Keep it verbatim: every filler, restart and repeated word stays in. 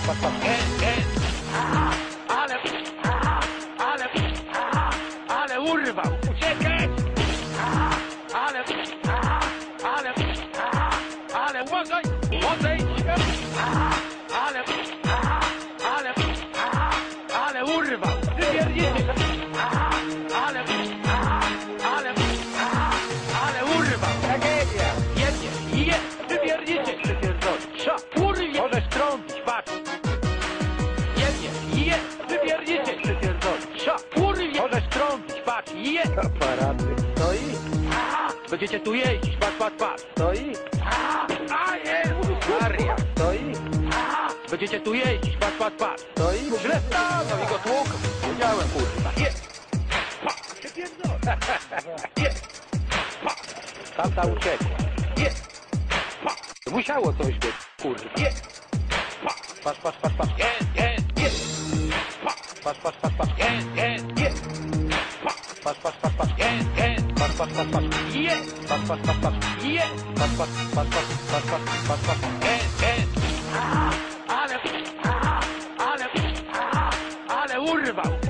patrz, patrz. Jest, jest. Ale, ale, ale urwał. Uciekać. Ale, ale, ale uważaj. Odejdź. Ale, ale, ale urwał. Wypierdzicie. Ale, ale, ale urwał. Tragedia. Jedzie, je, wypierdzicie. Przypierdolić. Sza, urwie. Możesz trąbić, patrz. Jedzie, je, wypierdzicie. Przypierdolić. Sza, urwie. Możesz trąbić, patrz. Je. Aparaty. Stoi, Będziecie tu jeździć. Patrz, patrz, patrz. stoi, A, Jezus Maria. stoi, Będziecie tu jeździć. Patrz, patrz, patrz. stoi. Źle stanął i go tłukł. Wiedziałem, kurwa. Jest. Pa. Przypierdolę. Jest. Pa. Tamta uciekła. Jest. Pa. Musiało coś być, kurwa. Jest. Pa. Patrz, patrz, patrz, patrz. Jest, jest, jest. Pa. Patrz, patrz, patrz, patrz. Jest, jest, jest. Pa. Patrz, patrz, patrz, patrz. Jest, jest. Patrz, patrz, patrz, patrz. Jest. Patrz, patrz, patrz, patrz. Jest. Patrz, patrz, patrz, patrz, patrz, patrz, patrz, patrz. Jest, jest. Ale, ale, ale urwał.